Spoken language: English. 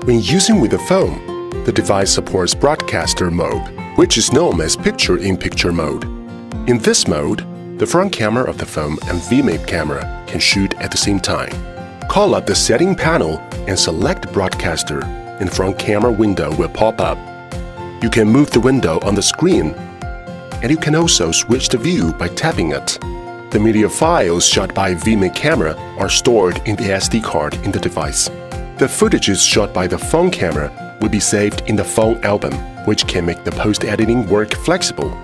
When using with the phone, the device supports broadcaster mode, which is known as picture-in-picture mode. In this mode, the front camera of the phone and vMake camera can shoot at the same time. Call up the setting panel and select broadcaster, and the front camera window will pop up. You can move the window on the screen, and you can also switch the view by tapping it. The media files shot by vMake camera are stored in the SD card in the device. The footages shot by the phone camera will be saved in the phone album, which can make the post-editing work flexible.